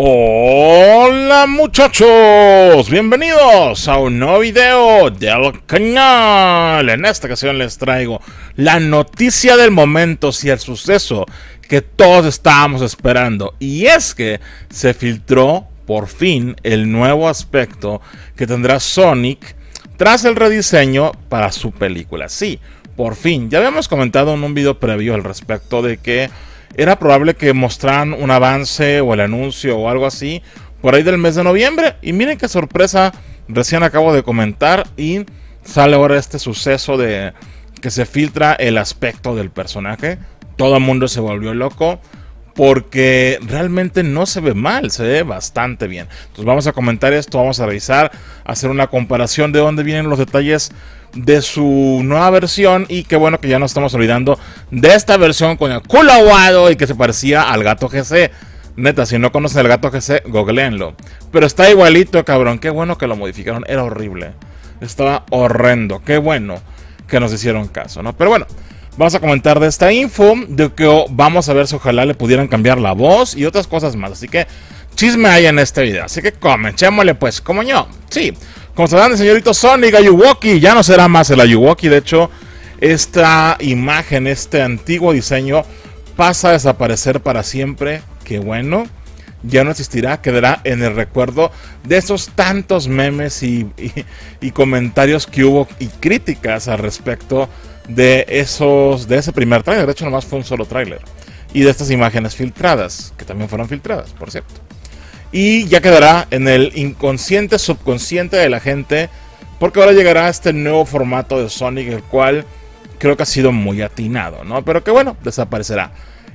Hola muchachos, bienvenidos a un nuevo video del canal. En esta ocasión les traigo la noticia del momento, si el suceso que todos estábamos esperando. Y es que se filtró por fin el nuevo aspecto que tendrá Sonic tras el rediseño para su película. Sí, por fin, ya habíamos comentado en un video previo al respecto de que era probable que mostraran un avance o el anuncio o algo así por ahí del mes de noviembre. Y miren qué sorpresa, recién acabo de comentar y sale ahora este suceso de que se filtra el aspecto del personaje. Todo el mundo se volvió loco porque realmente no se ve mal, se ve bastante bien. Entonces vamos a comentar esto, vamos a revisar, hacer una comparación de dónde vienen los detalles de su nueva versión. Y qué bueno que ya no estamos olvidando de esta versión con el culo aguado y que se parecía al gato GC. Neta, si no conocen el gato GC, googleenlo. Pero está igualito, cabrón. Qué bueno que lo modificaron, era horrible, estaba horrendo. Qué bueno que nos hicieron caso, ¿no? Pero bueno, vamos a comentar de esta info, de que vamos a ver si ojalá le pudieran cambiar la voz y otras cosas más. Así que chisme hay en este video, así que comenchémosle pues, como yo. Sí, como sabrán, el señorito Sonic Ayuwoki ya no será más el Ayuwoki. De hecho, esta imagen, este antiguo diseño pasa a desaparecer para siempre. Qué bueno, ya no existirá, quedará en el recuerdo de esos tantos memes y comentarios que hubo y críticas al respecto de ese primer tráiler. De hecho, nomás fue un solo tráiler. Y de estas imágenes filtradas, que también fueron filtradas, por cierto. Y ya quedará en el inconsciente, subconsciente de la gente, porque ahora llegará este nuevo formato de Sonic, el cual creo que ha sido muy atinado, ¿no? Pero que bueno, desaparecerá.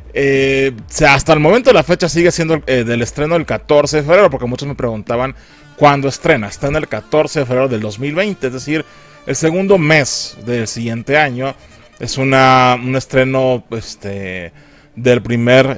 Hasta el momento la fecha sigue siendo del estreno del 14 de febrero, porque muchos me preguntaban cuándo estrena. Está en el 14 de febrero del 2020, es decir, el segundo mes del siguiente año. Es un estreno del primer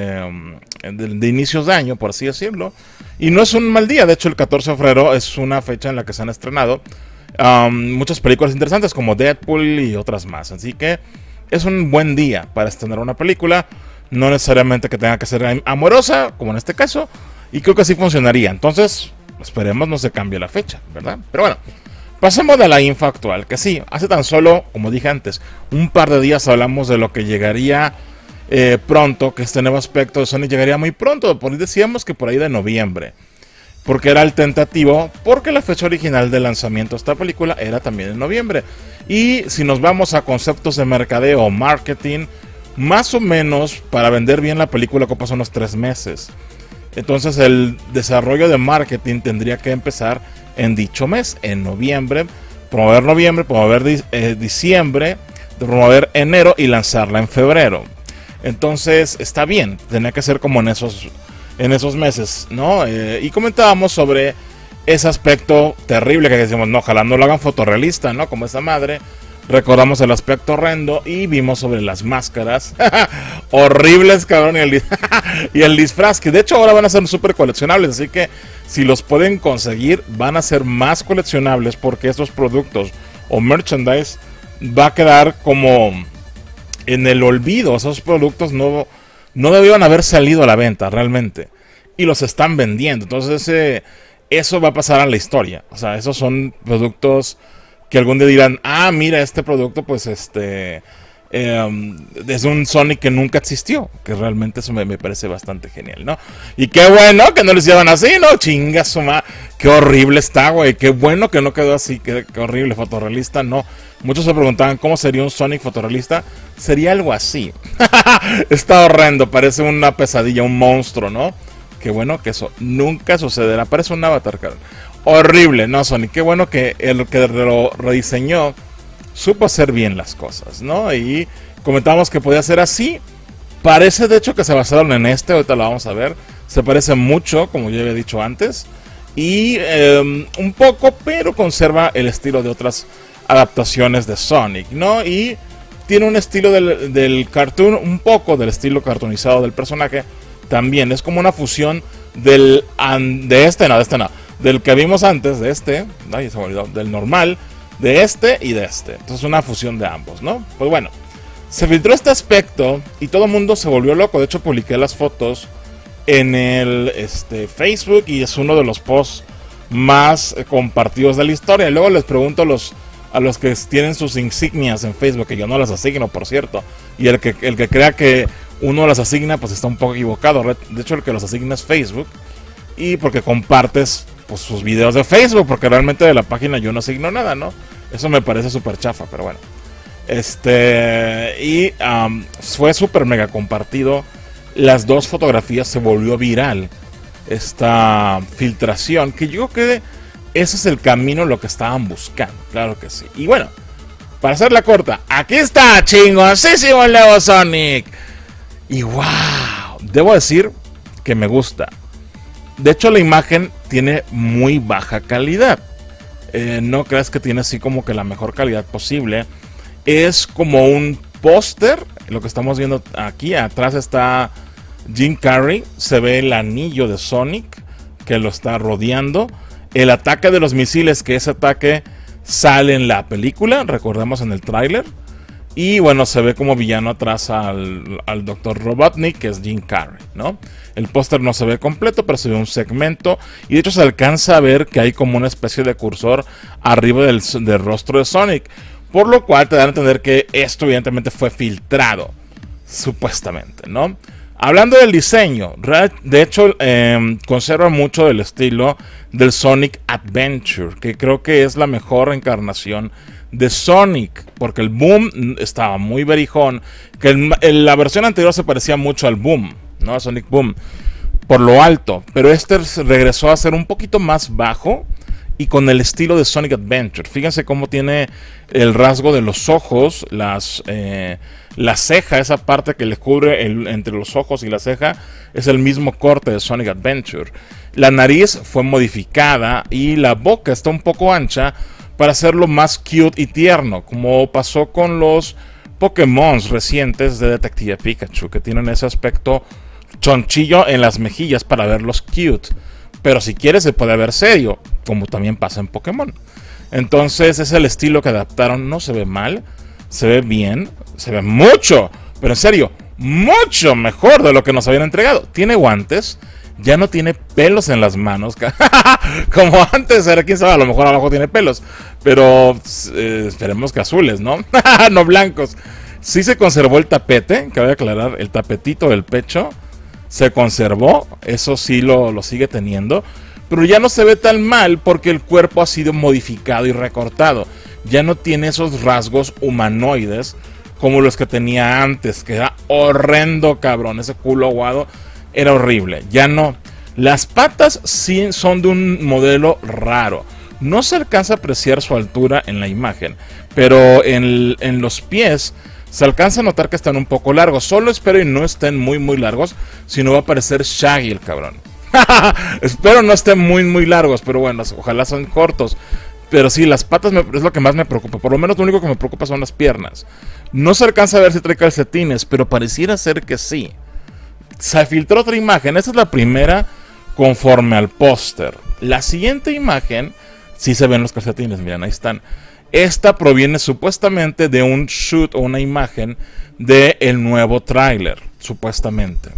de inicios de año, por así decirlo. Y no es un mal día. De hecho, el 14 de febrero es una fecha en la que se han estrenado muchas películas interesantes como Deadpool y otras más. Así que es un buen día para estrenar una película. No necesariamente que tenga que ser amorosa, como en este caso. Y creo que así funcionaría. Entonces, esperemos no se cambie la fecha, ¿verdad? Pero bueno, pasemos de la info actual. Que sí, hace tan solo, como dije antes, un par de días hablamos de lo que llegaría pronto, que este nuevo aspecto de Sonic llegaría muy pronto. Por ahí decíamos que por ahí de noviembre, porque era el tentativo, porque la fecha original de lanzamiento de esta película era también en noviembre. Y si nos vamos a conceptos de mercadeo o marketing, más o menos para vender bien la película ocupas unos 3 meses. Entonces el desarrollo de marketing tendría que empezar en dicho mes, en noviembre, promover diciembre, promover enero y lanzarla en febrero. Entonces está bien, tenía que ser como en esos meses, ¿no? Y comentábamos sobre ese aspecto terrible que decimos, no, ojalá no lo hagan fotorrealista, ¿no? Como esa madre. Recordamos el aspecto horrendo y vimos sobre las máscaras horribles, cabrón, y el disfraz, que de hecho ahora van a ser súper coleccionables. Así que si los pueden conseguir, van a ser más coleccionables, porque estos productos o merchandise va a quedar como en el olvido. Esos productos no debían haber salido a la venta realmente, y los están vendiendo. Entonces eso va a pasar a la historia. O sea, esos son productos que algún día dirán, ah, mira, este producto pues es un Sonic que nunca existió. Que realmente eso me parece bastante genial, ¿no? Y qué bueno que no lo hicieron así, ¿no? Chinga su madre, qué horrible está, güey. Qué bueno que no quedó así, qué horrible, fotorrealista, no. Muchos se preguntaban cómo sería un Sonic fotorrealista. Sería algo así. Está horrendo, parece una pesadilla, un monstruo, ¿no? Qué bueno que eso nunca sucederá. Parece un avatar, cabrón. Horrible, ¿no, Sonic? Qué bueno que el que lo rediseñó supo hacer bien las cosas, ¿no? Y comentábamos que podía ser así. Parece de hecho que se basaron en ahorita lo vamos a ver. Se parece mucho, como ya había dicho antes. Y un poco, pero conserva el estilo de otras adaptaciones de Sonic, ¿no? Y tiene un estilo del cartoon, un poco del estilo cartoonizado del personaje. También es como una fusión del que vimos antes, ay, se me olvidó, del normal, de y de este. Entonces una fusión de ambos, ¿no? Pues bueno, se filtró este aspecto y todo el mundo se volvió loco. De hecho, publiqué las fotos en el Facebook, y es uno de los posts más compartidos de la historia. Y luego les pregunto a los que tienen sus insignias en Facebook, que yo no las asigno, por cierto, y el que crea que uno las asigna, pues está un poco equivocado. De hecho, el que los asigna es Facebook, y porque compartes pues sus videos de Facebook, porque realmente de la página yo no asigno nada, ¿no? Eso me parece súper chafa, pero bueno. Fue súper mega compartido. Las dos fotografías, se volvió viral esta filtración, que yo creo que ese es el camino, lo que estaban buscando, claro que sí. Y bueno, para hacerla corta, aquí está, chingosísimo el nuevo Sonic. Y wow, debo decir que me gusta. De hecho, la imagen tiene muy baja calidad. No creas que tiene así como que la mejor calidad posible. Es como un póster, lo que estamos viendo aquí. Atrás está Jim Carrey, se ve el anillo de Sonic que lo está rodeando. El ataque de los misiles, que ese ataque sale en la película, recordemos en el tráiler. Y bueno, se ve como villano atrás al Dr. Robotnik, que es Jim Carrey, ¿no? El póster no se ve completo, pero se ve un segmento. Y de hecho se alcanza a ver que hay como una especie de cursor arriba del rostro de Sonic. Por lo cual te dan a entender que esto evidentemente fue filtrado, supuestamente, ¿no? Hablando del diseño, de hecho conserva mucho del estilo del Sonic Adventure, que creo que es la mejor encarnación de Sonic, porque el Boom estaba muy berijón, que la versión anterior se parecía mucho al Boom, ¿no? A Sonic Boom, por lo alto, pero regresó a ser un poquito más bajo y con el estilo de Sonic Adventure. Fíjense cómo tiene el rasgo de los ojos, la ceja, esa parte que le cubre entre los ojos y la ceja, es el mismo corte de Sonic Adventure. La nariz fue modificada y la boca está un poco ancha para hacerlo más cute y tierno, como pasó con los Pokémon recientes de Detective Pikachu, que tienen ese aspecto chonchillo en las mejillas para verlos cute. Pero si quieres se puede ver serio, como también pasa en Pokémon. Entonces es el estilo que adaptaron. No se ve mal, se ve bien, se ve mucho, pero en serio, mucho mejor de lo que nos habían entregado. Tiene guantes, ya no tiene pelos en las manos, como antes era, quién sabe, a lo mejor abajo tiene pelos, pero esperemos que azules, ¿no? No blancos. Sí se conservó el tapete, cabe aclarar, el tapetito del pecho se conservó, eso sí lo sigue teniendo, pero ya no se ve tan mal porque el cuerpo ha sido modificado y recortado. Ya no tiene esos rasgos humanoides como los que tenía antes, que era horrendo, cabrón. Ese culo aguado era horrible. Ya no. Las patas sí son de un modelo raro. No se alcanza a apreciar su altura en la imagen, pero en los pies se alcanza a notar que están un poco largos. Solo espero y no estén muy muy largos, si no va a parecer Shaggy el cabrón. Espero no estén muy muy largos, pero bueno, ojalá son cortos. Pero sí, las patas es lo que más me preocupa. Por lo menos lo único que me preocupa son las piernas. No se alcanza a ver si trae calcetines, pero pareciera ser que sí. Se filtró otra imagen. Esta es la primera conforme al póster. La siguiente imagen, sí se ven los calcetines, miren, ahí están. Esta proviene supuestamente de un shoot o una imagen del nuevo tráiler, supuestamente.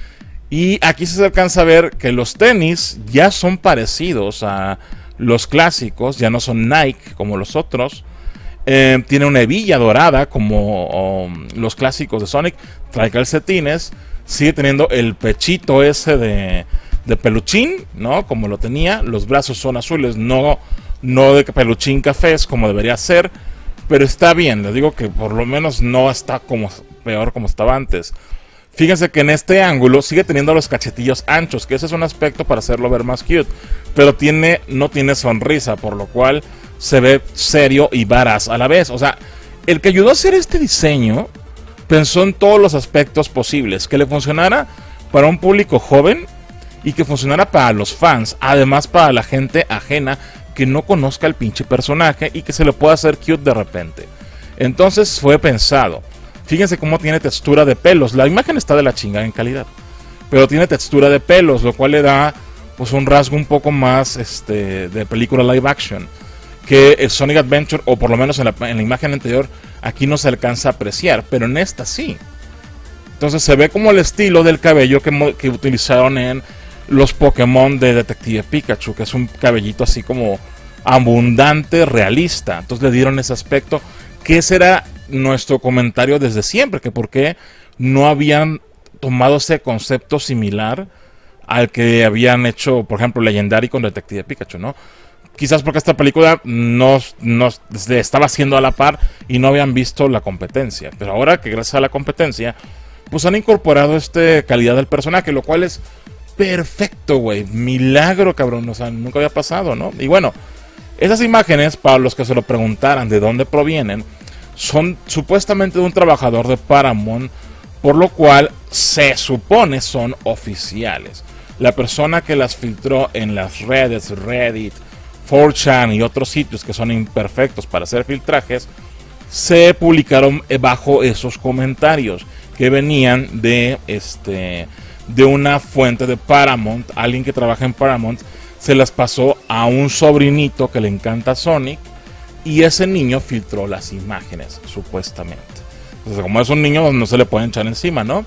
Y aquí se alcanza a ver que los tenis ya son parecidos a los clásicos, ya no son Nike como los otros. Tiene una hebilla dorada como los clásicos de Sonic. Trae calcetines. Sigue teniendo el pechito ese de peluchín, ¿no? Como lo tenía. Los brazos son azules, no de peluchín cafés como debería ser. Pero está bien, les digo que por lo menos no está como peor como estaba antes. Fíjense que en este ángulo sigue teniendo los cachetillos anchos, que ese es un aspecto para hacerlo ver más cute. Pero no tiene sonrisa, por lo cual se ve serio y varaz a la vez. O sea, el que ayudó a hacer este diseño pensó en todos los aspectos posibles. Que le funcionara para un público joven y que funcionara para los fans. Además para la gente ajena que no conozca el pinche personaje y que se le pueda hacer cute de repente. Entonces fue pensado. Fíjense cómo tiene textura de pelos. La imagen está de la chingada en calidad, pero tiene textura de pelos, lo cual le da pues un rasgo un poco más de película live action, que el Sonic Adventure, o por lo menos en la imagen anterior, aquí no se alcanza a apreciar, pero en esta sí. Entonces se ve como el estilo del cabello que utilizaron en los Pokémon de Detective Pikachu, que es un cabellito así como abundante, realista. Entonces le dieron ese aspecto, que ese era nuestro comentario desde siempre, que por qué no habían tomado ese concepto similar al que habían hecho, por ejemplo, Legendary con Detective Pikachu, ¿no? Quizás porque esta película no estaba haciendo a la par y no habían visto la competencia. Pero ahora que gracias a la competencia, pues han incorporado calidad del personaje, lo cual es perfecto, güey. Milagro, cabrón. O sea, nunca había pasado, ¿no? Y bueno, esas imágenes, para los que se lo preguntaran de dónde provienen, son supuestamente de un trabajador de Paramount, por lo cual se supone son oficiales. La persona que las filtró en las redes, Reddit, 4chan y otros sitios que son imperfectos para hacer filtrajes, se publicaron bajo esos comentarios que venían de una fuente de Paramount. Alguien que trabaja en Paramount se las pasó a un sobrinito que le encanta Sonic, y ese niño filtró las imágenes, supuestamente. Entonces, como es un niño, no se le pueden echar encima, ¿no?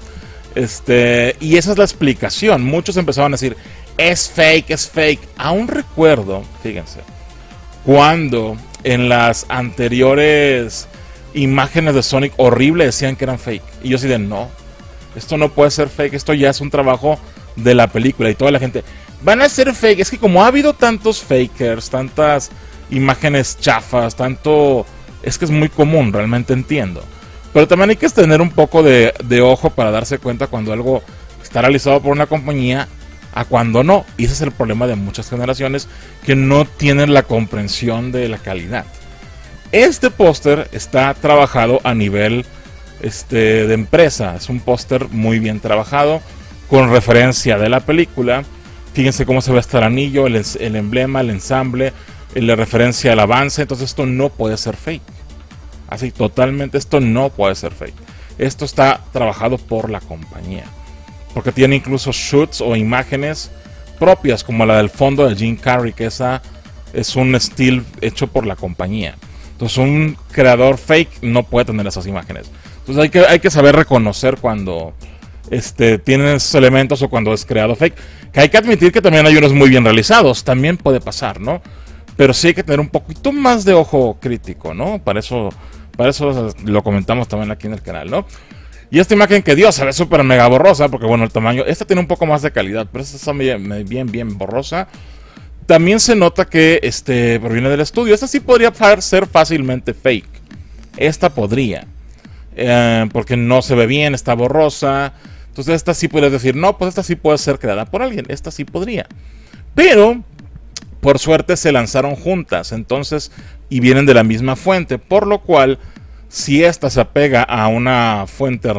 Y esa es la explicación. Muchos empezaban a decir, es fake, es fake. Aún recuerdo, fíjense, cuando en las anteriores imágenes de Sonic horrible decían que eran fake. Y yo así de, no, esto no puede ser fake, esto ya es un trabajo de la película. Y toda la gente, van a ser fake. Es que como ha habido tantos fakers, tantas imágenes chafas, es que es muy común, realmente entiendo. Pero también hay que tener un poco de ojo para darse cuenta cuando algo está realizado por una compañía a cuando no. Y ese es el problema de muchas generaciones que no tienen la comprensión de la calidad. Este póster está trabajado a nivel de empresa. Es un póster muy bien trabajado, con referencia de la película. Fíjense cómo se ve hasta el anillo, el emblema, el ensamble, la referencia al avance. Entonces esto no puede ser fake. Así, totalmente, esto no puede ser fake. Esto está trabajado por la compañía, porque tiene incluso shoots o imágenes propias, como la del fondo de Jim Carrey, que esa es un estilo hecho por la compañía. Entonces un creador fake no puede tener esas imágenes. Entonces hay que saber reconocer cuando tienen esos elementos o cuando es creado fake. Que hay que admitir que también hay unos muy bien realizados, también puede pasar, ¿no? Pero sí hay que tener un poquito más de ojo crítico, ¿no? Para eso lo comentamos también aquí en el canal, ¿no? Y esta imagen que dio se ve súper mega borrosa, porque bueno, el tamaño, esta tiene un poco más de calidad, pero esta está bien borrosa. También se nota que proviene del estudio. Esta sí podría ser fácilmente fake. Esta podría, porque no se ve bien, está borrosa. Entonces esta sí puedes decir, no, pues esta sí puede ser creada por alguien. Esta sí podría. Pero por suerte se lanzaron juntas, entonces, y vienen de la misma fuente, por lo cual, si esta se apega a una fuente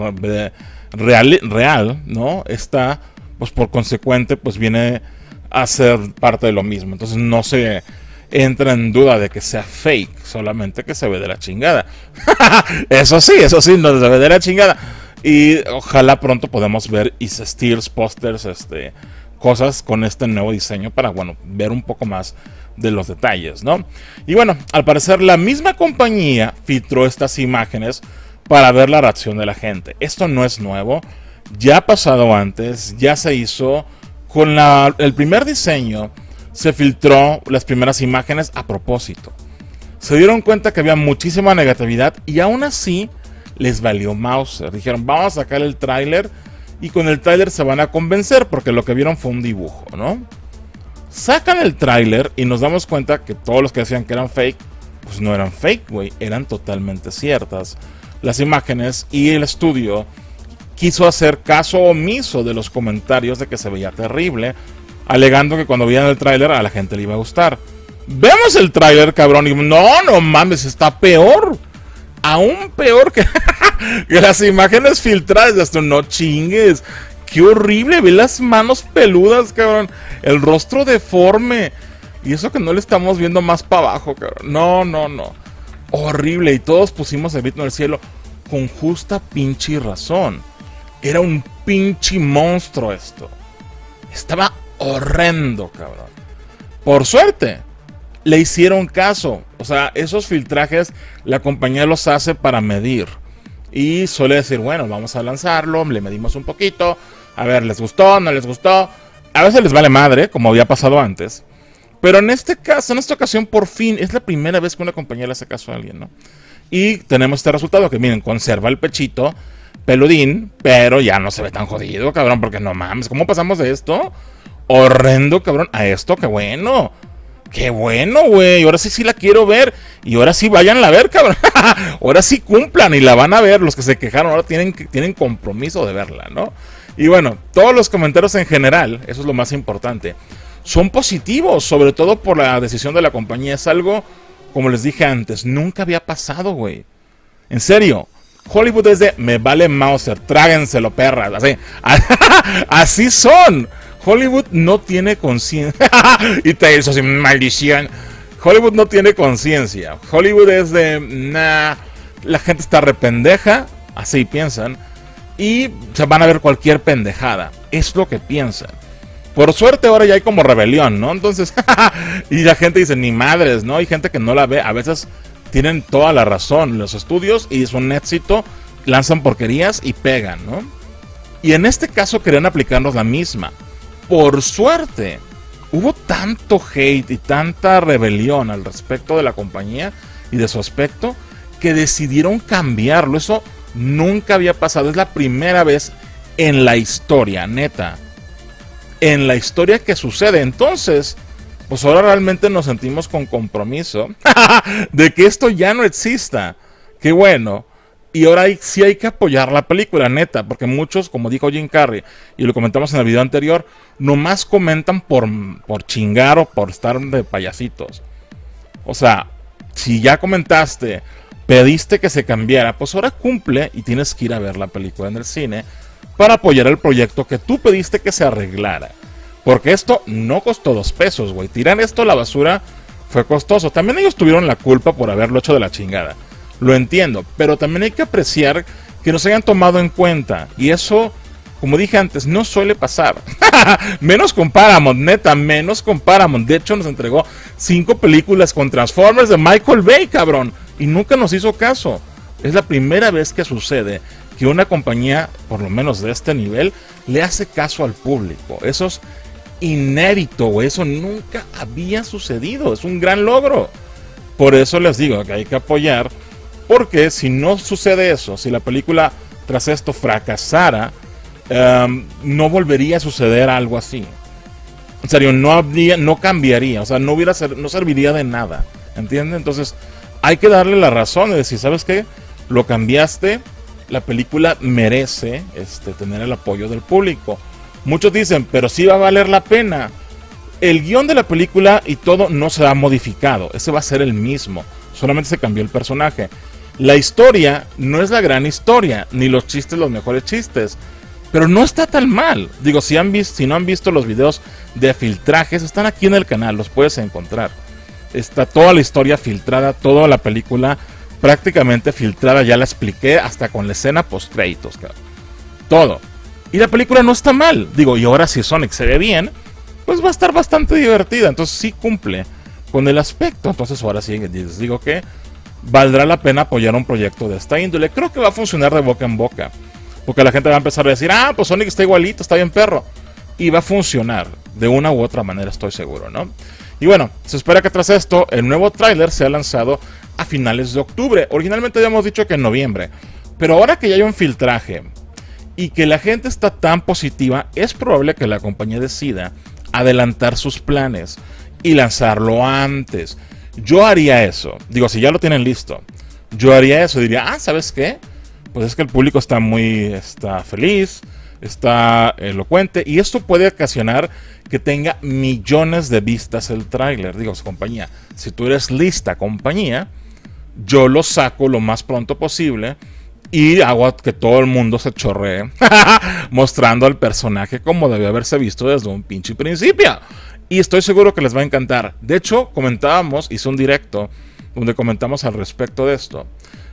real, ¿no? Esta, pues por consecuente, pues viene a ser parte de lo mismo. Entonces no se entra en duda de que sea fake, solamente que se ve de la chingada. Eso sí, no se ve de la chingada. Y ojalá pronto podamos ver steals, pósters, cosas con este nuevo diseño para, bueno, ver un poco más de los detalles, ¿no? Y bueno, al parecer la misma compañía filtró estas imágenes para ver la reacción de la gente. Esto no es nuevo, ya ha pasado antes, ya se hizo. Con el primer diseño se filtró las primeras imágenes a propósito. Se dieron cuenta que había muchísima negatividad y aún así les valió Mauser. Dijeron, vamos a sacar el tráiler. Y con el tráiler se van a convencer porque lo que vieron fue un dibujo, ¿no? Sacan el tráiler y nos damos cuenta que todos los que decían que eran fake, pues no eran fake, güey, eran totalmente ciertas las imágenes, y el estudio quiso hacer caso omiso de los comentarios de que se veía terrible, alegando que cuando veían el tráiler a la gente le iba a gustar. Vemos el tráiler, cabrón, y no mames, está peor. Aún peor que las imágenes filtradas. Esto no chingues. Qué horrible. Ve las manos peludas, cabrón. El rostro deforme. Y eso que no le estamos viendo más para abajo, cabrón. No. Horrible. Y todos pusimos el grito en el cielo con justa pinche razón. Era un pinche monstruo esto. Estaba horrendo, cabrón. Por suerte le hicieron caso. O sea, esos filtrajes la compañía los hace para medir. y suele decir, bueno, vamos a lanzarlo, le medimos un poquito, a ver, ¿les gustó? ¿No les gustó? A veces les vale madre, como había pasado antes. Pero en este caso, en esta ocasión, por fin, es la primera vez que una compañía le hace caso a alguien, ¿no? Y tenemos este resultado que, miren, conserva el pechito peludín, pero ya no se ve tan jodido, cabrón, porque no mames, ¿cómo pasamos de esto horrendo, cabrón, a esto? ¡Qué bueno! ¡Qué bueno, güey! Ahora sí la quiero ver. Y ahora sí vayan a ver, cabrón. Ahora sí cumplan y la van a ver. Los que se quejaron ahora tienen compromiso de verla, ¿no? Y bueno, todos los comentarios en general, eso es lo más importante, son positivos, sobre todo por la decisión de la compañía. Es algo, como les dije antes, nunca había pasado, güey. En serio. Hollywood es de, me vale Mauser, tráguenselo, perras. Así, así son. Hollywood no tiene conciencia. Y te hizo así, maldición. Hollywood no tiene conciencia. Hollywood es de, nah, la gente está rependeja, así piensan, y se van a ver cualquier pendejada. Es lo que piensan. Por suerte ahora ya hay como rebelión, ¿no? Entonces, y la gente dice, ni madres, ¿no? Hay gente que no la ve. A veces tienen toda la razón. Los estudios, y es un éxito, lanzan porquerías y pegan, ¿no? Y en este caso querían aplicarnos la misma. Por suerte, hubo tanto hate y tanta rebelión al respecto de la compañía y de su aspecto que decidieron cambiarlo. Eso nunca había pasado. Es la primera vez en la historia, neta. En la historia que sucede. Entonces, pues ahora realmente nos sentimos con compromiso de que esto ya no exista. Qué bueno. Y ahora sí hay que apoyar la película, neta, porque muchos, como dijo Jim Carrey, y lo comentamos en el video anterior, nomás comentan por chingar o por estar de payasitos. O sea, si ya comentaste, pediste que se cambiara, pues ahora cumple y tienes que ir a ver la película en el cine para apoyar el proyecto que tú pediste que se arreglara. Porque esto no costó 2 pesos, güey. Tirar esto a la basura fue costoso. También ellos tuvieron la culpa por haberlo hecho de la chingada. Lo entiendo, pero también hay que apreciar que nos hayan tomado en cuenta. Y eso, como dije antes, no suele pasar. Menos con Paramount, neta, menos con Paramount. De hecho, nos entregó 5 películas con Transformers de Michael Bay, cabrón. Y nunca nos hizo caso. Es la primera vez que sucede que una compañía, por lo menos de este nivel, le hace caso al público. Eso es inédito, güey. Eso nunca había sucedido. Es un gran logro. Por eso les digo que hay que apoyar. Porque si no sucede eso, si la película tras esto fracasara, no volvería a suceder algo así. En serio, no cambiaría, o sea, no serviría de nada, ¿entienden? Entonces, hay que darle la razón y decir, ¿sabes qué? Lo cambiaste, la película merece tener el apoyo del público. Muchos dicen, pero sí va a valer la pena. El guión de la película y todo no se ha modificado, ese va a ser el mismo, solamente se cambió el personaje. La historia no es la gran historia, ni los chistes los mejores chistes, pero no está tan mal. Digo, si no han visto los videos de filtrajes, están aquí en el canal, los puedes encontrar. Está toda la historia filtrada, toda la película prácticamente filtrada, ya la expliqué, hasta con la escena post créditos, cabrón. Todo. Y la película no está mal. Digo, y ahora si Sonic se ve bien, pues va a estar bastante divertida. Entonces sí cumple con el aspecto. Entonces ahora sí les digo que valdrá la pena apoyar un proyecto de esta índole. Creo que va a funcionar de boca en boca, porque la gente va a empezar a decir, pues Sonic está igualito, está bien perro, y va a funcionar de una u otra manera, estoy seguro, ¿no? Y bueno, se espera que tras esto el nuevo tráiler sea lanzado a finales de octubre. Originalmente habíamos dicho que en noviembre, pero ahora que ya hay un filtraje y que la gente está tan positiva, es probable que la compañía decida adelantar sus planes y lanzarlo antes. Yo haría eso. Digo, si ya lo tienen listo, yo haría eso. Diría, ¿sabes qué? Pues es que el público está feliz, está elocuente, y esto puede ocasionar que tenga millones de vistas el tráiler. Digo, compañía, si tú eres lista, compañía, yo lo saco lo más pronto posible y hago que todo el mundo se chorree mostrando al personaje como debió haberse visto desde un pinche principio. Y estoy seguro que les va a encantar. De hecho, hice un directo donde comentamos al respecto de esto.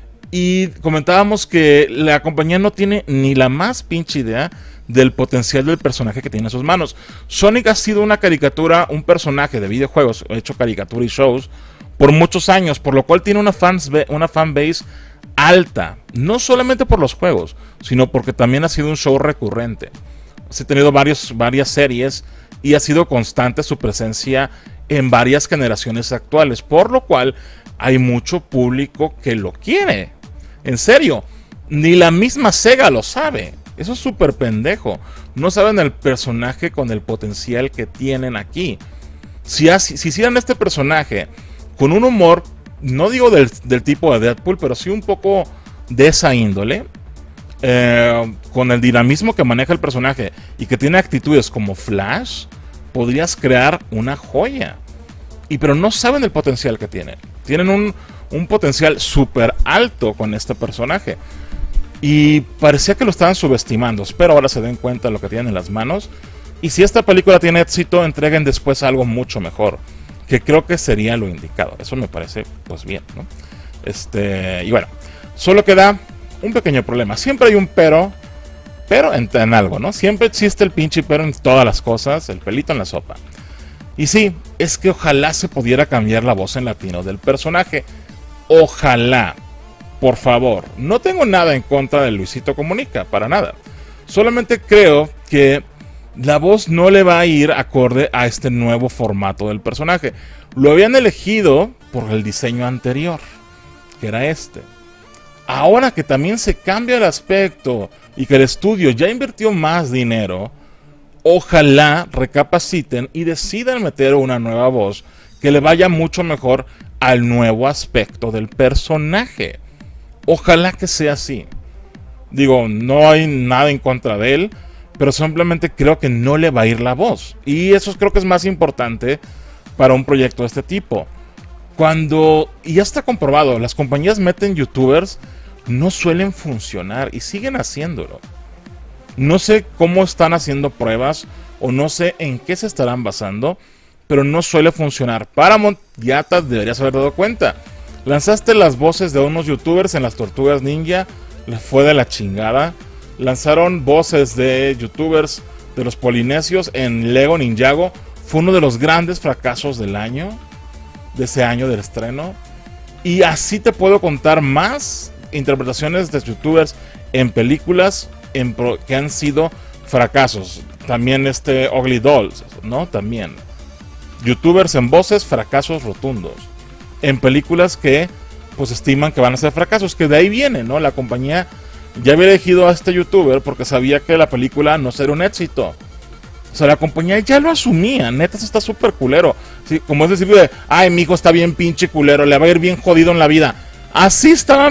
Y comentábamos que la compañía no tiene ni la más pinche idea del potencial del personaje que tiene en sus manos. Sonic ha sido una caricatura, un personaje de videojuegos, hecho caricatura y shows por muchos años, por lo cual tiene una fanbase alta, no solamente por los juegos, sino porque también ha sido un show recurrente. Ha tenido varias series y ha sido constante su presencia en varias generaciones actuales, por lo cual hay mucho público que lo quiere. En serio, ni la misma Sega lo sabe. Eso es súper pendejo. No saben el personaje con el potencial que tienen aquí. Si hicieran este personaje con un humor, no digo del tipo de Deadpool, pero sí un poco de esa índole, con el dinamismo que maneja el personaje y que tiene actitudes como Flash, podrías crear una joya. Pero no saben el potencial que tienen. Tienen un potencial súper alto con este personaje. Y parecía que lo estaban subestimando. Espero ahora se den cuenta de lo que tienen en las manos. Y si esta película tiene éxito, entreguen después algo mucho mejor, que creo que sería lo indicado. Eso me parece pues bien, ¿no? Y bueno, solo queda un pequeño problema. Siempre hay un pero en algo, ¿no? Siempre existe el pinche pero en todas las cosas, el pelito en la sopa. Y sí, es que ojalá se pudiera cambiar la voz en latino del personaje. Ojalá. Por favor, no tengo nada en contra de Luisito Comunica, para nada. Solamente creo que la voz no le va a ir acorde a este nuevo formato del personaje. Lo habían elegido por el diseño anterior, que era este. Ahora que también se cambia el aspecto y que el estudio ya invirtió más dinero, ojalá recapaciten y decidan meter una nueva voz que le vaya mucho mejor al nuevo aspecto del personaje. Ojalá que sea así. Digo, no hay nada en contra de él, pero simplemente creo que no le va a ir la voz. Y eso creo que es más importante para un proyecto de este tipo. Y ya está comprobado, las compañías meten youtubers, no suelen funcionar y siguen haciéndolo. No sé cómo están haciendo pruebas o no sé en qué se estarán basando, pero no suele funcionar. Paramount ya te deberías haber dado cuenta. Lanzaste las voces de unos youtubers en las Tortugas Ninja, les fue de la chingada. Lanzaron voces de youtubers de los Polinesios en Lego Ninjago, fue uno de los grandes fracasos del año, de ese año del estreno. Y así te puedo contar más interpretaciones de youtubers en películas que han sido fracasos. También Ugly Dolls, ¿no? También youtubers en voces, fracasos rotundos. En películas que pues estiman que van a ser fracasos, que de ahí viene, ¿no? La compañía ya había elegido a este youtuber porque sabía que la película no sería un éxito. O sea, la compañía ya lo asumía, neta, eso está súper culero. Sí, como es decir, ay, mi hijo está bien pinche culero, le va a ir bien jodido en la vida. Así estaba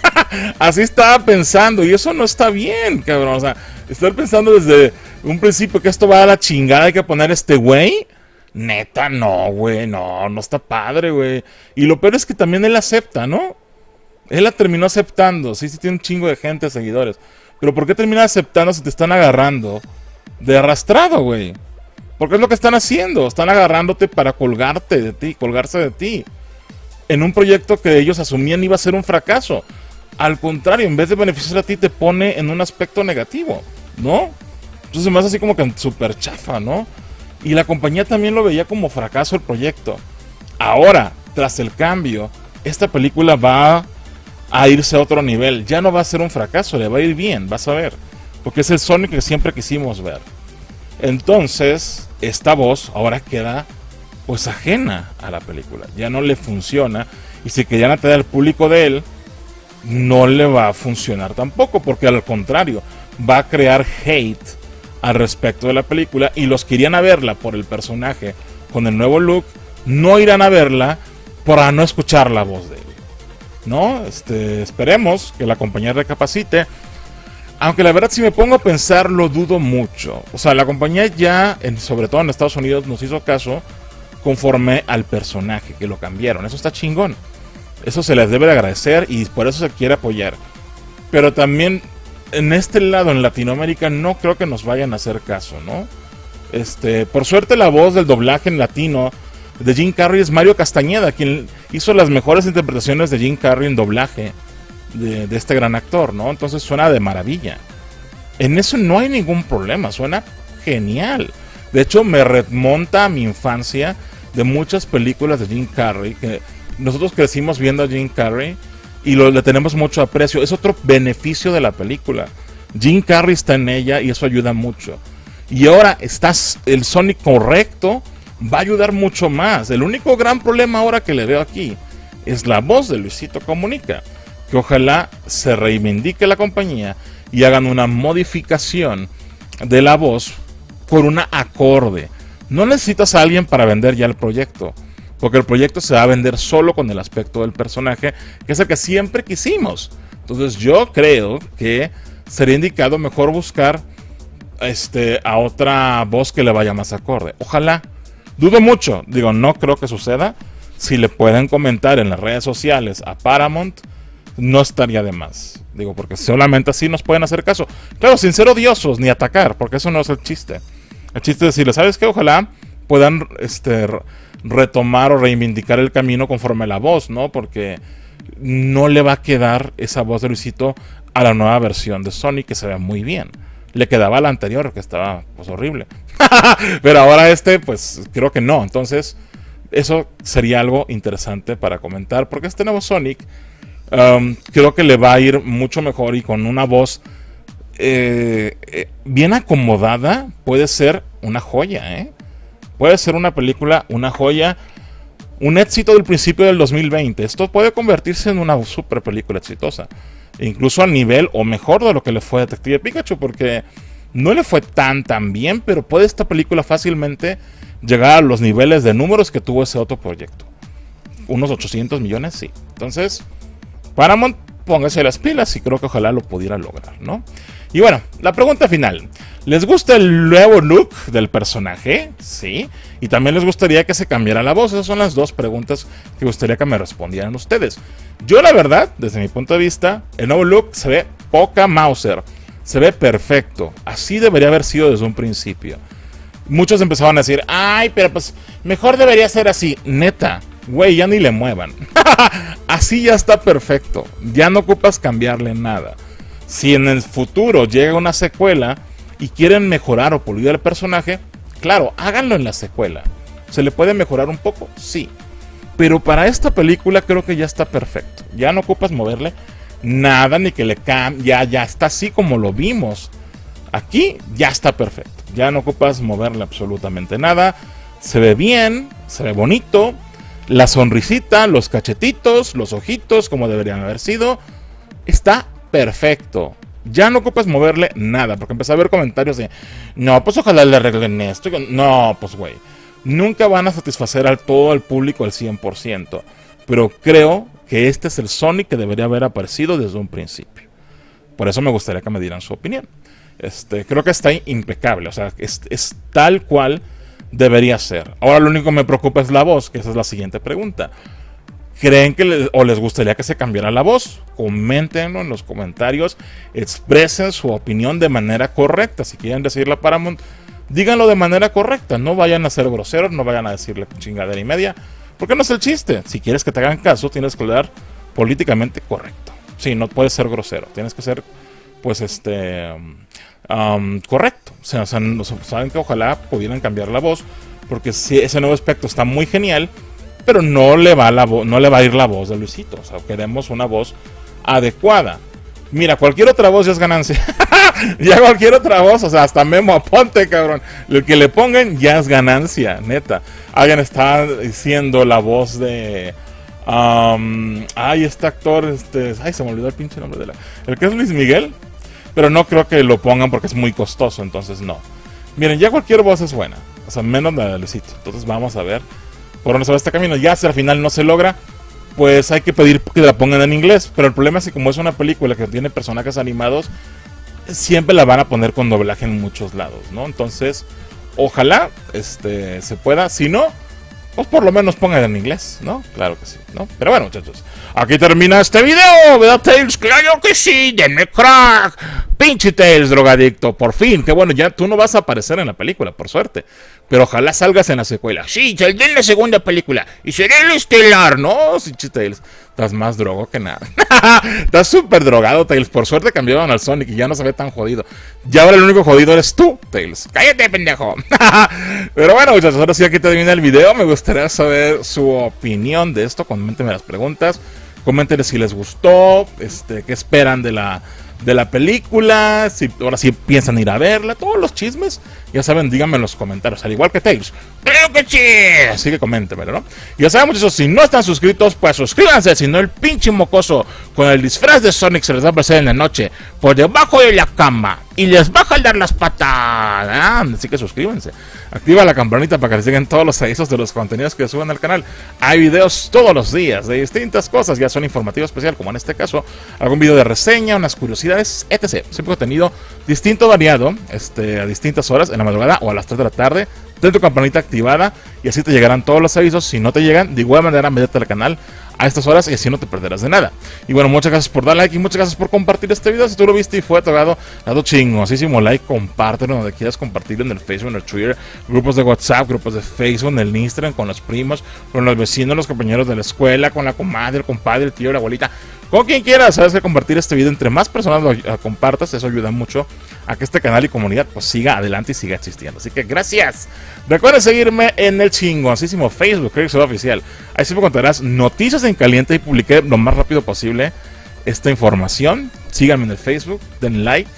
pensando, y eso no está bien, cabrón. O sea, estar pensando desde un principio que esto va a la chingada, hay que poner este güey. Neta, no, güey, no está padre, güey. Y lo peor es que también él acepta, ¿no? Él la terminó aceptando, sí, tiene un chingo de gente, seguidores. Pero ¿por qué termina aceptando si te están agarrando de arrastrado, güey? Porque es lo que están haciendo, están agarrándote para colgarse de ti. En un proyecto que ellos asumían iba a ser un fracaso. Al contrario, en vez de beneficiar a ti, te pone en un aspecto negativo, ¿no? Entonces me hace así como que súper chafa, ¿no? Y la compañía también lo veía como fracaso el proyecto. Ahora, tras el cambio, esta película va a irse a otro nivel. Ya no va a ser un fracaso, le va a ir bien, vas a ver. Porque es el Sonic que siempre quisimos ver. Entonces, esta voz ahora queda pues ajena a la película. Ya no le funciona. Y si querían atraer al público de él, no le va a funcionar tampoco. Porque al contrario, va a crear hate al respecto de la película, y los que irían a verla por el personaje con el nuevo look no irán a verla para no escuchar la voz de él, ¿no? Esperemos que la compañía recapacite, aunque la verdad si me pongo a pensar lo dudo mucho. O sea, la compañía ya, sobre todo en Estados Unidos, nos hizo caso conforme al personaje, que lo cambiaron. Eso está chingón, eso se les debe de agradecer y por eso se quiere apoyar. Pero también en este lado, en Latinoamérica, no creo que nos vayan a hacer caso, ¿no? Por suerte la voz del doblaje en latino de Jim Carrey es Mario Castañeda, quien hizo las mejores interpretaciones de Jim Carrey en doblaje de este gran actor, ¿no? Entonces suena de maravilla. En eso no hay ningún problema, suena genial. De hecho, me remonta a mi infancia de muchas películas de Jim Carrey, que nosotros crecimos viendo a Jim Carrey. y le tenemos mucho aprecio. Es otro beneficio de la película. Jim Carrey está en ella y eso ayuda mucho. Y ahora estás el Sonic correcto, va a ayudar mucho más. El único gran problema ahora que le veo aquí es la voz de Luisito Comunica, que ojalá se reivindique la compañía y hagan una modificación de la voz con una acorde. No necesitas a alguien para vender ya el proyecto, porque el proyecto se va a vender solo con el aspecto del personaje, que es el que siempre quisimos. Entonces yo creo que sería indicado mejor buscar a otra voz que le vaya más acorde. Ojalá. Dudo mucho, digo, no creo que suceda. Si le pueden comentar en las redes sociales a Paramount, no estaría de más. Digo, porque solamente así nos pueden hacer caso. Claro, sin ser odiosos ni atacar, porque eso no es el chiste. El chiste es decirle, ¿sabes qué? Ojalá puedan retomar o reivindicar el camino conforme la voz, ¿no? Porque no le va a quedar esa voz de Luisito a la nueva versión de Sonic, que se ve muy bien. Le quedaba a la anterior, que estaba pues horrible. Pero ahora pues creo que no. Entonces, eso sería algo interesante para comentar, porque este nuevo Sonic creo que le va a ir mucho mejor y con una voz bien acomodada puede ser una joya, puede ser una película, una joya, un éxito del principio del 2020. Esto puede convertirse en una super película exitosa, incluso al nivel o mejor de lo que le fue a Detective Pikachu, porque no le fue tan bien, pero puede esta película fácilmente llegar a los niveles de números que tuvo ese otro proyecto. Unos 800 millones, sí. Entonces, Paramount, póngase las pilas y creo que ojalá lo pudiera lograr, ¿no? Y bueno, la pregunta final. ¿Les gusta el nuevo look del personaje? Sí. Y también les gustaría que se cambiara la voz. Esas son las dos preguntas que gustaría que me respondieran ustedes. Yo, la verdad, desde mi punto de vista, el nuevo look se ve poca Mauser. Se ve perfecto. Así debería haber sido desde un principio. Muchos empezaban a decir, ay, pero pues mejor debería ser así. Neta, güey, ya ni le muevan. Así ya está perfecto. Ya no ocupas cambiarle nada. Si en el futuro llega una secuela y quieren mejorar o pulir el personaje, claro, háganlo en la secuela. ¿Se le puede mejorar un poco? Sí. Pero para esta película creo que ya está perfecto. Ya no ocupas moverle nada ni que le cambie. Ya está así como lo vimos. Aquí ya está perfecto. Ya no ocupas moverle absolutamente nada. Se ve bien, se ve bonito. La sonrisita, los cachetitos, los ojitos, como deberían haber sido. Está perfecto. Ya no ocupas moverle nada. Porque empecé a ver comentarios de, no, pues ojalá le arreglen esto. No, pues güey. Nunca van a satisfacer a todo el público al 100%. Pero creo que este es el Sonic que debería haber aparecido desde un principio. Por eso me gustaría que me dieran su opinión. Creo que está impecable. O sea, es tal cual debería ser. Ahora lo único que me preocupa es la voz, que esa es la siguiente pregunta. ¿Creen que les gustaría que se cambiara la voz? Coméntenlo en los comentarios. Expresen su opinión de manera correcta. Si quieren decirle a Paramount, díganlo de manera correcta. No vayan a ser groseros, no vayan a decirle chingadera y media. Porque no es el chiste. Si quieres que te hagan caso, tienes que hablar políticamente correcto. Sí, no puedes ser grosero. Tienes que ser, pues, correcto. O sea, saben que ojalá pudieran cambiar la voz. Porque si ese nuevo aspecto está muy genial, pero no le va a ir la voz de Luisito. O sea, queremos una voz adecuada. Mira, cualquier otra voz ya es ganancia. Ya cualquier otra voz, o sea, hasta Memo Aponte, cabrón. Lo que le pongan ya es ganancia, neta. Alguien está diciendo la voz de... este actor, se me olvidó el pinche nombre de el que es Luis Miguel. Pero no creo que lo pongan porque es muy costoso, entonces no. Miren, ya cualquier voz es buena. O sea, menos la de Luisito. Entonces vamos a ver por dónde se va este camino. Ya si al final no se logra, pues hay que pedir que la pongan en inglés. Pero el problema es que como es una película que tiene personajes animados, siempre la van a poner con doblaje en muchos lados, ¿no? Entonces, ojalá se pueda. Si no, pues por lo menos pongan en inglés, ¿no? Claro que sí, ¿no? Pero bueno, muchachos, aquí termina este video, ¿verdad, Tails? Claro que sí, denme crack. Pinche Tails, drogadicto, por fin. Que bueno, ya tú no vas a aparecer en la película, por suerte. Pero ojalá salgas en la secuela. Sí, saldré en la segunda película. Y seré el estelar, ¿no? Sí, Tails. Estás más drogo que nada. Estás súper drogado, Tails. Por suerte cambiaron al Sonic y ya no se ve tan jodido. Ya ahora el único jodido eres tú, Tails. Cállate, pendejo. Pero bueno, muchachos, ahora sí aquí termina el video. Me gustaría saber su opinión de esto. Coméntenme las preguntas. Coméntenle si les gustó, qué esperan de la película, si ahora sí piensan ir a verla, todos los chismes, ya saben, díganme en los comentarios, al igual que Tails. ¡Creo que sí! Así que coméntenmelo, ¿no? Y ya saben, muchachos, si no están suscritos, pues suscríbanse, si no el pinche mocoso con el disfraz de Sonic se les va a aparecer en la noche por debajo de la cama y les va a jalar las patas. Así que suscríbanse, activa la campanita para que les lleguen todos los avisos de los contenidos que suben al canal. Hay videos todos los días de distintas cosas, ya son informativo especial, como en este caso, algún video de reseña, unas curiosidades, etc. Siempre contenido distinto, variado, a distintas horas, en la madrugada o a las 3 de la tarde. Ten tu campanita activada y así te llegarán todos los avisos. Si no te llegan, de igual manera, métete al canal a estas horas y así no te perderás de nada. Y bueno, muchas gracias por dar like y muchas gracias por compartir este video. Si tú lo viste y fue tocado, dado chingosísimo like, compártelo donde quieras compartirlo, en el Facebook, en el Twitter, grupos de WhatsApp, grupos de Facebook, en el Instagram, con los primos, con los vecinos, los compañeros de la escuela, con la comadre, el compadre, el tío, la abuelita, con quien quieras. Sabes que compartir este video entre más personas lo compartas, eso ayuda mucho a que este canal y comunidad pues siga adelante y siga existiendo. Así que gracias. Recuerda seguirme en el chingosísimo Facebook, creo que soy oficial. Ahí siempre encontrarás noticias en caliente y publiqué lo más rápido posible esta información. Síganme en el Facebook, den like.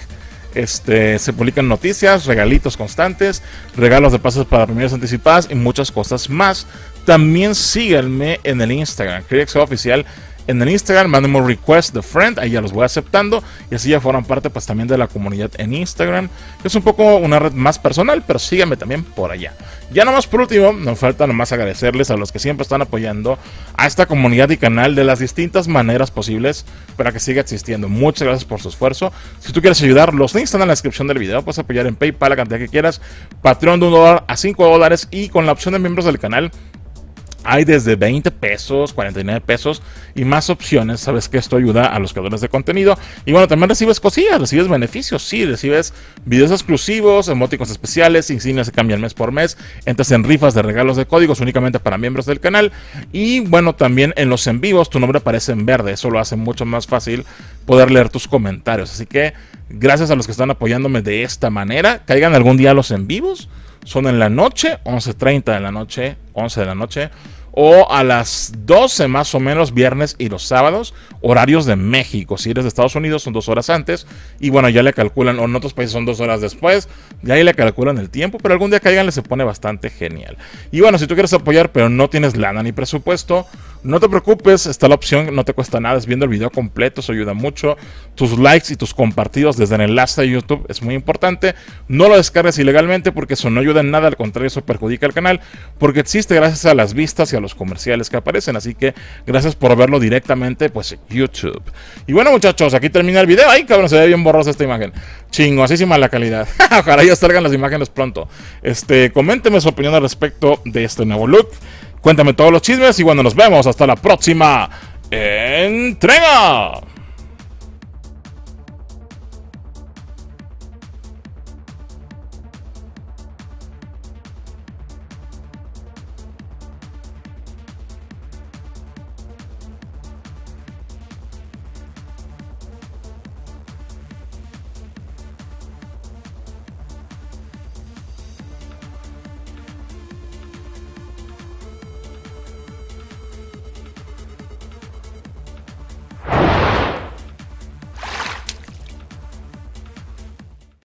Se publican noticias, regalitos constantes, regalos de pases para primeras anticipadas y muchas cosas más. También síganme en el Instagram, creo que soy oficial. En el Instagram, mándenme un request de friend, ahí ya los voy aceptando y así ya forman parte pues también de la comunidad en Instagram, que es un poco una red más personal, pero síganme también por allá. Ya nomás por último, nos falta nomás agradecerles a los que siempre están apoyando a esta comunidad y canal de las distintas maneras posibles para que siga existiendo. Muchas gracias por su esfuerzo. Si tú quieres ayudar, los links están en la descripción del video, puedes apoyar en PayPal la cantidad que quieras, Patreon de $1 a $5 y con la opción de miembros del canal hay desde 20 pesos, 49 pesos y más opciones. Sabes que esto ayuda a los creadores de contenido. Y bueno, también recibes cosillas, recibes beneficios. Sí, recibes videos exclusivos, emoticons especiales, insignias que cambian mes por mes. Entras en rifas de regalos de códigos únicamente para miembros del canal. Y bueno, también en los en vivos tu nombre aparece en verde. Eso lo hace mucho más fácil poder leer tus comentarios. Así que gracias a los que están apoyándome de esta manera. Caigan algún día a los en vivos. Son en la noche, 11:30 de la noche, 11 de la noche, o a las 12 más o menos, viernes y los sábados, horarios de México. Si eres de Estados Unidos son 2 horas antes, y bueno, ya le calculan, o en otros países son 2 horas después, ya ahí le calculan el tiempo, pero algún día caiganle, se pone bastante genial. Y bueno, si tú quieres apoyar pero no tienes lana ni presupuesto, no te preocupes, está la opción, no te cuesta nada, es viendo el video completo, eso ayuda mucho. Tus likes y tus compartidos desde el enlace de YouTube es muy importante. No lo descargues ilegalmente porque eso no ayuda en nada, al contrario, eso perjudica al canal, porque existe gracias a las vistas y a los comerciales que aparecen. Así que gracias por verlo directamente pues en YouTube. Y bueno, muchachos, aquí termina el video. Ay, cabrón, se ve bien borrosa esta imagen, chingosísima la calidad. Ojalá ya salgan las imágenes pronto. Coméntenme su opinión al respecto de este nuevo look. Cuéntame todos los chismes y bueno, nos vemos hasta la próxima entrega.